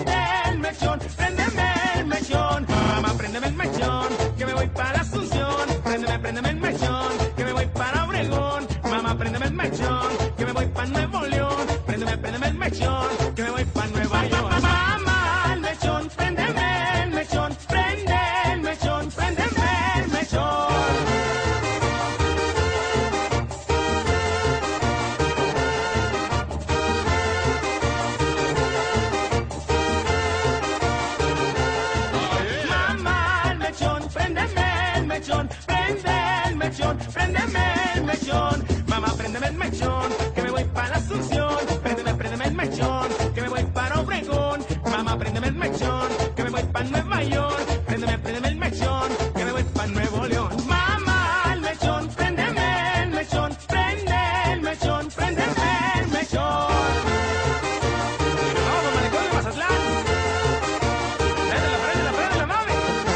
el mechón, préndeme el mechón. Mamá, préndeme el mechón, que me voy para la Asunción. Préndeme el mechón, que me voy para Obregón. Mamá, préndeme el mechón, que me voy para Nuevo León. Préndeme el mechón, que me voy para Nueva York. Mamá, el mechón, préndeme el mechón, prende el mechón, préndeme el mechón. Préndeme el mechón, mamá, préndeme el mechón, que me voy para la Asunción. Préndeme el mechón, que me voy para Obregón. Mamá, préndeme el mechón, que me voy para Nueva York. Préndeme el mechón, que me voy para Nuevo León. Mamá, el mechón, préndeme el mechón, prende el mechón, préndeme el mechón. Vamos, malecón de Mazatlán. Préndela, mami.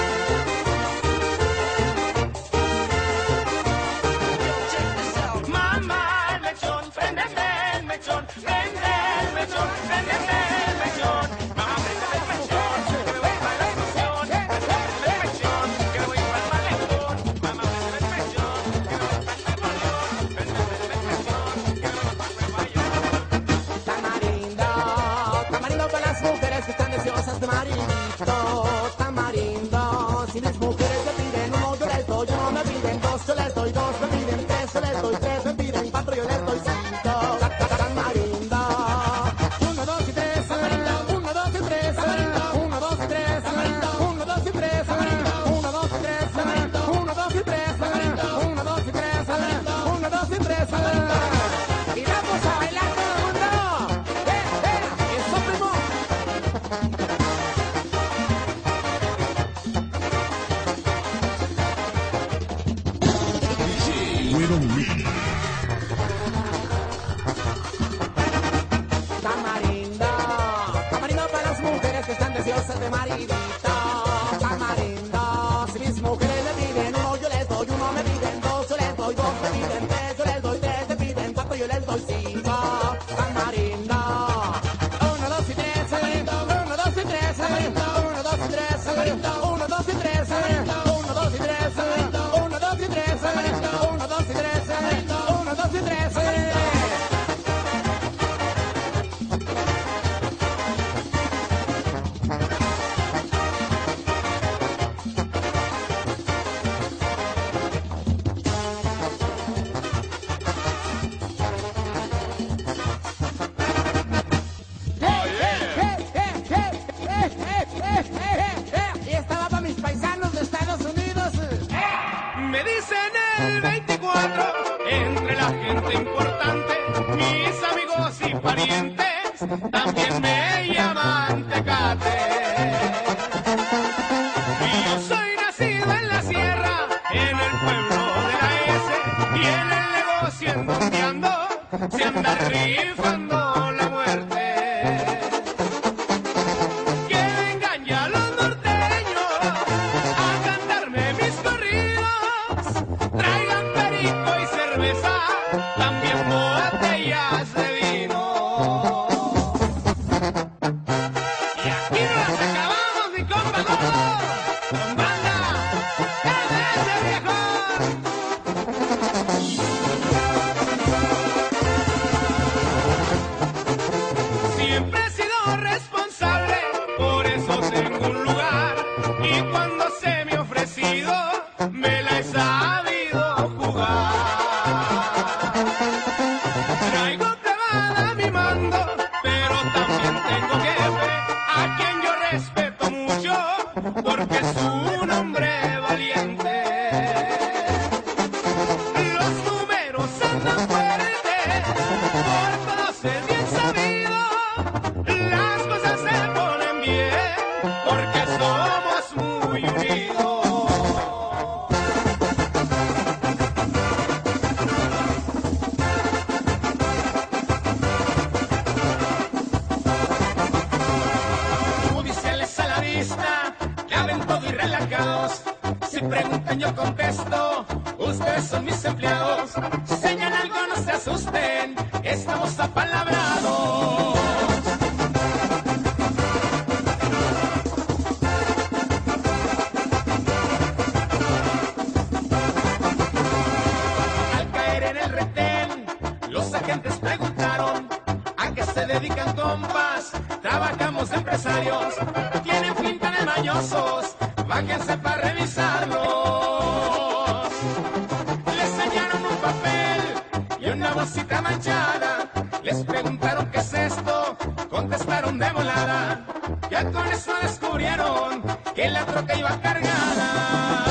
Tamarindo para las mujeres que están deseosas de maridito. Tamarindo, si mis mujeres me piden uno, yo les doy uno, me piden dos, yo les doy dos, me piden tres, yo les doy tres, me piden cuatro, yo les doy cinco. Tamarindo, uno, dos y tres, uno, dos y tres, uno, dos y tres, uno, dos y tres, uno, dos y tres, uno, dos y tres, uno, dos y tres, uno, dos y tres. Y vamos a bailar todo el mundo. Eso, primo. Tamarindo para las mujeres que están deseosas de maridito. Tamarindo, si mis mujeres me piden uno, yo les doy uno, me piden dos, yo les doy dos, me piden tres, yo les doy tres, me piden cuatro, yo les doy cinco. Tamarindo, uno, dos y tres, uno, dos y tres, uno, dos y tres, uno, dos y tres, uno, dos y tres, uno, dos y tres, uno, dos y tres, uno, dos y tres. Y estaba para mis paisanos de Estados Unidos. Me dicen el 24, entre la gente importante, mis amigos y parientes, también me llaman Tecate. Y yo soy nacido en la sierra, en el pueblo de la S, y en el negocio en donde ando, se anda rifando la muerte. También botellas de vino. Y aquí no las acabamos, mi compa gordo. Con banda, ese viejo. Siempre he sido responsable, por eso tengo un lugar. Y cuando se me ha ofrecido, me la he sabido jugar. Traigo clavada mi mando, pero también tengo jefe, a quien yo respeto mucho, porque es un hombre valiente. Los números andan fuertes, por todos es bien sabido, las cosas se ponen bien, porque somos muy unidos. Si preguntan yo contesto, ustedes son mis empleados. Si señalan algo no se asusten, estamos apalabrados. tienen pinta de mañosos, bájense para revisarlos. Les enseñaron un papel y una bolsita manchada, les preguntaron qué es esto, contestaron de volada. Ya con eso descubrieron que la troca iba cargada.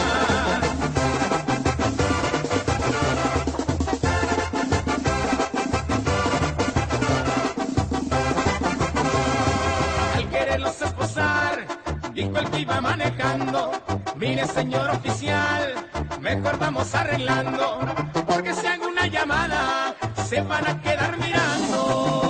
Al quererlos esposar, dijo el que iba manejando: mire, señor oficial, mejor vamos arreglando, porque si hago una llamada se van a quedar mirando.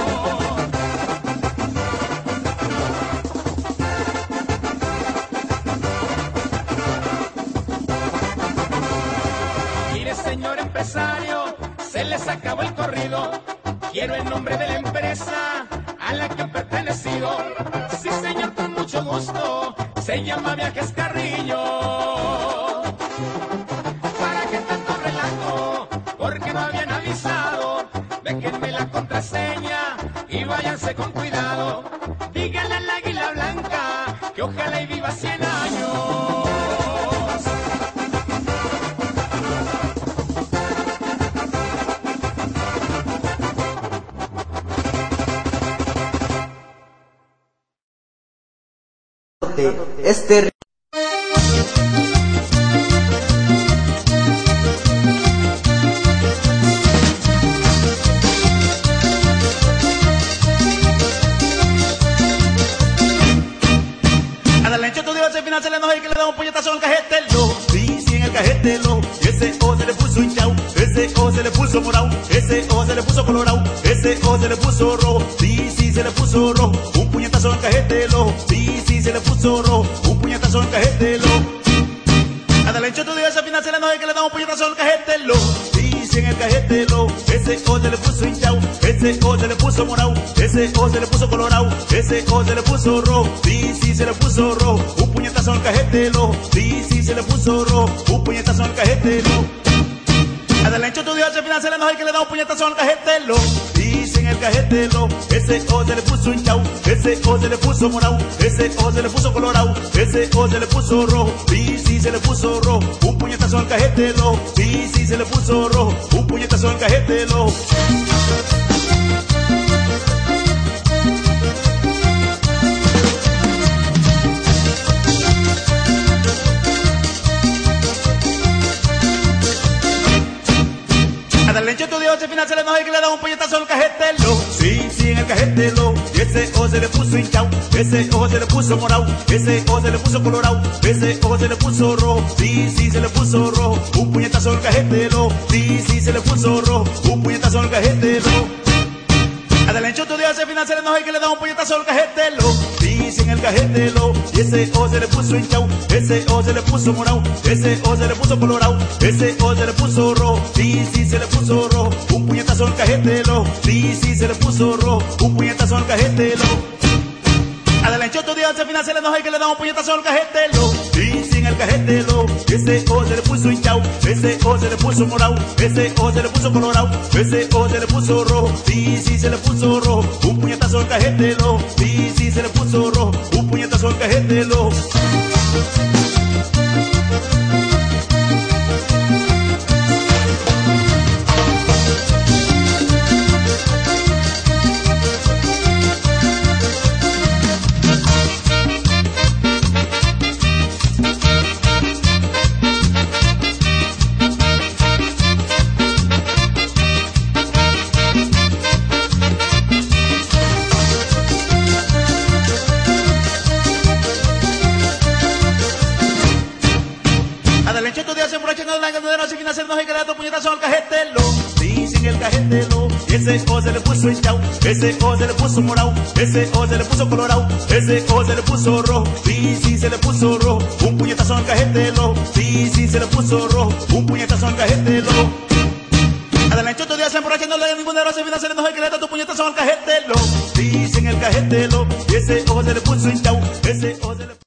Mire, señor empresario, se les acabó el corrido. Quiero el nombre de la empresa a la que han pertenecido. Sí, señor, con mucho gusto. Se llama Viajes Carrillo. ¿Para qué tanto relajo? Porque no habían avisado. Déjenme la contraseña y váyanse con cuidado. Díganle al águila blanca que ojalá y viva 100 años. Este final se le enoja y que le da un puñetazo al cajetelo. Sí, sí, en el cajetelo. Y ese O se le puso hinchao, ese O se le puso morado, ese O se le puso colorado, ese O se le puso rojo. Sí, sí, se le puso rojo. Un puñetazo al cajetelo. Sí, sí, se le puso rojo. Un puñetazo al cajetelo. Ándale, en choto, ese final se le enoja y que le da un puñetazo al cajetelo. Sí, sí, en el cajetelo. Ese O se le puso hinchao, ese O se le puso morado, ese O se le puso colorado, ese O se le puso rojo. Sí, sí, se le puso rojo. Un puñetazo al cajetelo. Sí, sí, se le puso rojo. Un puñetazo al cajetelo. Ándale, en choto, ese final se le enoja y que le da un puñetazo al cajetelo. Sí, sí, en el cajetelo. Ese O se le puso hinchao, ese O se le puso morado, ese O se le puso colorado, ese O se le puso rojo. Sí, sí, se le puso rojo. Un puñetazo al cajetelo. Sí, sí, se le puso rojo. Un puñetazo al cajetelo. Ándale, en choto, ese final se le enoja y que le da un puñetazo al cajetelo. Sí, sí, en el cajetelo. Y ese O se le puso hinchao, ese O se le puso morado, ese O se le puso colorado, ese O se le puso rojo. Sí, sí, se le puso rojo. Un puñetazo al cajetelo. Sí, sí, se le puso rojo. Un puñetazo al cajetelo. Ándale, en choto, ese final se le enoja y que le da un puñetazo al cajetelo. Sí, sí, en el cajetelo. Y ese O se le puso hinchao, ese O se le puso morado, ese O se le puso colorado, ese O se le puso rojo. Sí, sí, se le puso rojo. Un puñetazo al cajetelo. Sí, sí, se le puso rojo. Un puñetazo al cajetelo. Ándale, en choto, ese final se le enoja y que le da un puñetazo al cajetelo. Sí, sí, en el cajetelo. Y ese O se le puso hinchao, ese O se le puso morado, ese O se le puso colorado, ese O se le puso rojo. Sí, sí, se le puso rojo. Un puñetazo al cajetelo. Sí, sí, se le puso rojo. Un puñetazo al cajetelo. Ándale, en choto, se emborracha en el ganadero, si viene a hacernos y que le da un puñetazo al cajetelo. Sí, sin el cajetelo. Y ese O se le puso hinchao, ese O se le puso morado, ese O se le puso colorado, ese O se le puso rojo. Sí, sí, se le puso rojo. Un puñetazo al cajetelo. Sí, sí, se le puso rojo. Un puñetazo al cajetelo. Ándale, en choto, se emborracha en el ganadero, si viene a hacernos y que le da un puñetazo al cajetelo. Sí, sin el cajetelo. Y ese O se le puso hinchao, ese O se le